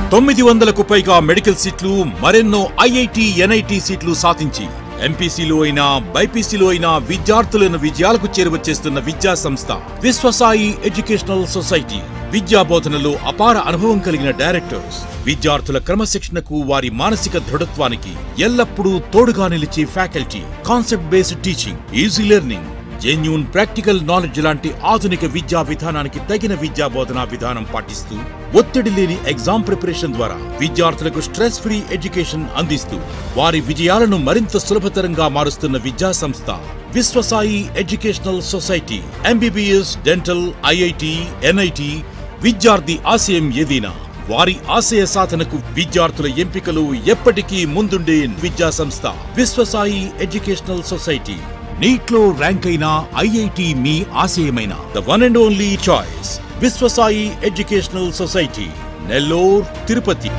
900కు పైగా మెడికల్ సీట్లు, మరెన్నో ఐఐటి, ఎన్ఐటి సీట్లు సాధించి ఎంపీసీలో అయినా బైపీసీలో అయినా విద్యార్థులను విజయాలకు చేరువచేస్తున్న విద్యా సంస్థ విశ్వసాయి ఎడ్యుకేషనల్ సొసైటీ. విద్యా బోధనలో అపార అనుభవం కలిగిన డైరెక్టర్స్ విద్యార్థుల క్రమశిక్షణకు, వారి మానసిక దృఢత్వానికి ఎల్లప్పుడూ తోడుగా నిలిచే faculty, concept based teaching, easy learning, genuine practical knowledge లాంటి ఆధునిక విద్యా విధానానికి తగిన విద్యా బోధనా విధానం పాటిస్తూ ఒత్తిడి లేని ఎగ్జామ్ ప్రిపరేషన్ ద్వారా విద్యార్థులకు స్ట్రెస్ ఫ్రీ ఎడ్యుకేషన్ అందిస్తూ వారి విజయాలను మరింత సులభతరంగా మారుస్తున్న విద్యా సంస్థ Vishwasai educational society. MBBS, dental, IIT, NIT విద్యార్థి ఆశయం ఏదైనా వారి ఆశయ సాధనకు విద్యార్థుల ఎంపికలు ఎప్పటికీ ముందుండే విద్యా సంస్థ విశ్వసాయి ఎడ్యుకేషనల్ సొసైటీ. నీట్లో ర్యాంక్ అయిన ఐఐటి మీ ఆశయమైన the one and only choice Vishwasai educational society, Nellore, Tirupati.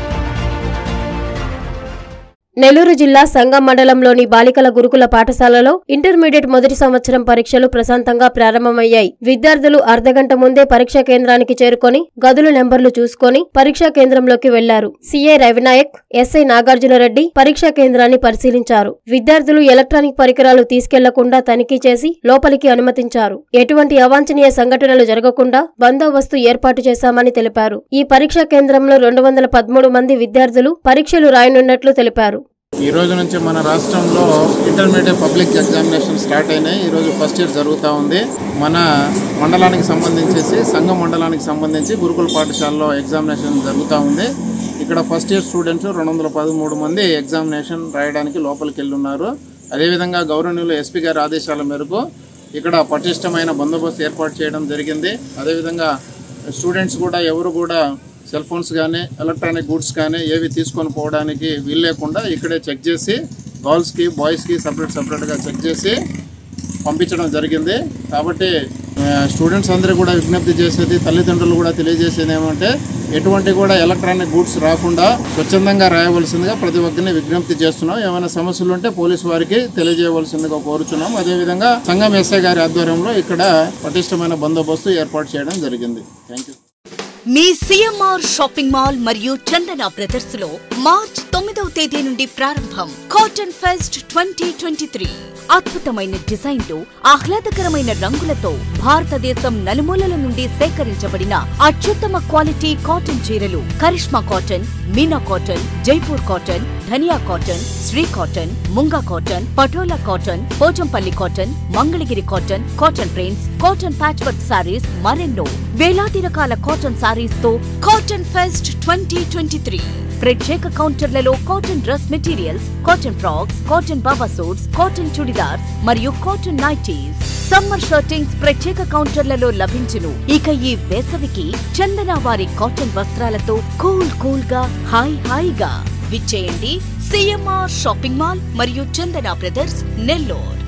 Nellore జిల్లా సంగం మండలంలోని బాలికల గురుకుల పాఠశాలలో ఇంటర్మీడియట్ మొదటి సంవత్సరం పరీక్షలు ప్రశాంతంగా ప్రారంభమయ్యాయి. విద్యార్థులు అర్ధగంట ముందే పరీక్షా కేంద్రానికి చేరుకొని గదుల నెంబర్లు చూసుకొని పరీక్షా కేంద్రంలోకి వెళ్లారు. సిఐ రవినాయక్, ఎస్ఐ నాగార్జునరెడ్డి పరీక్షా కేంద్రాన్ని పరిశీలించారు. విద్యార్థులు ఎలక్ట్రానిక్ పరికరాలు తీసుకెళ్లకుండా తనిఖీ చేసి లోపలికి అనుమతించారు. ఎటువంటి అవాంఛనీయ సంఘటనలు జరగకుండా బందోబస్తు ఏర్పాటు చేశామని తెలిపారు. ఈ పరీక్షా కేంద్రంలో 213 మంది విద్యార్థులు పరీక్షలు రాయనున్నట్లు తెలిపారు. ఈ రోజు నుంచి మన రాష్ట్రంలో ఇంటర్మీడియట్ పబ్లిక్ ఎగ్జామినేషన్ స్టార్ట్ అయినాయి. ఈరోజు ఫస్ట్ ఇయర్ జరుగుతూ ఉంది. మన మండలానికి సంబంధించేసి సంఘం మండలానికి సంబంధించి గురుకుల పాఠశాలలో ఎగ్జామినేషన్ జరుగుతూ ఉంది. ఇక్కడ ఫస్ట్ ఇయర్ స్టూడెంట్స్ 213 మంది ఎగ్జామినేషన్ రాయడానికి లోపలికి వెళ్ళున్నారు. అదేవిధంగా గౌరవనీయులు ఎస్పీ గారి ఆదేశాల మేరకు ఇక్కడ పటిష్టమైన బందోబస్తు ఏర్పాటు చేయడం జరిగింది. అదేవిధంగా స్టూడెంట్స్ కూడా ఎవరు కూడా సెల్ ఫోన్స్ కానీ ఎలక్ట్రానిక్ గూడ్స్ కానీ ఏవి తీసుకొని పోవడానికి వీలు లేకుండా ఇక్కడే చెక్ చేసి గర్ల్స్కి బాయ్స్కి సపరేట్గా చెక్ చేసి పంపించడం జరిగింది. కాబట్టి స్టూడెంట్స్ అందరూ కూడా విజ్ఞప్తి చేసేది, తల్లిదండ్రులు కూడా తెలియజేసేది ఏమంటే ఎటువంటి కూడా ఎలక్ట్రానిక్ గూడ్స్ రాకుండా స్వచ్ఛందంగా రాయవలసిందిగా ప్రతి ఒక్కరిని విజ్ఞప్తి చేస్తున్నాం. ఏమైనా సమస్యలు ఉంటే పోలీసు వారికి తెలియజేయవలసిందిగా కోరుచున్నాం. అదేవిధంగా సంఘం ఎస్ఐ గారి ఆధ్వర్యంలో ఇక్కడ పటిష్టమైన బందోబస్తు ఏర్పాటు చేయడం జరిగింది. Thank you. మీ సిఎంఆర్ షాపింగ్ మాల్ మరియు చందన బ్రదర్స్ లో మార్చ్ 9వ తేదీ నుండి ప్రారంభం కాటన్ ఫెస్ట్ 2023. అద్భుతమైన డిజైన్లు, ఆహ్లాదకరమైన రంగులతో భారతదేశం నలుమూలల నుండి సేకరించబడిన అత్యుత్తమ క్వాలిటీ కాటన్ చీరలు, Karishma cotton, Meena cotton, Jaipur cotton, Dhaniya cotton, Shri cotton, Munga cotton, Patola cotton, Pochampally cotton, Mangalagiri cotton, cotton prints, cotton patch work saris, మరెన్నో వేలాది రకాల కాటన్ సారీస్ తో కాటన్ ఫెస్ట్ 2023. ప్రత్యేక కౌంటర్లలో cotton dress materials, cotton frocks, cotton baba suits, cotton churidars మరియు కాటన్ నైటీస్, సమ్మర్ షర్టింగ్స్ ప్రత్యేక కౌంటర్లలో లభించును. ఇక ఈ వేసవికి చందన వారి కాటన్ వస్త్రాలతో కూల్ గా హాయిగా విచ్చేయండి. సిఎంఆర్ షాపింగ్ మాల్ మరియు చందన బ్రదర్స్, నెల్లూరు.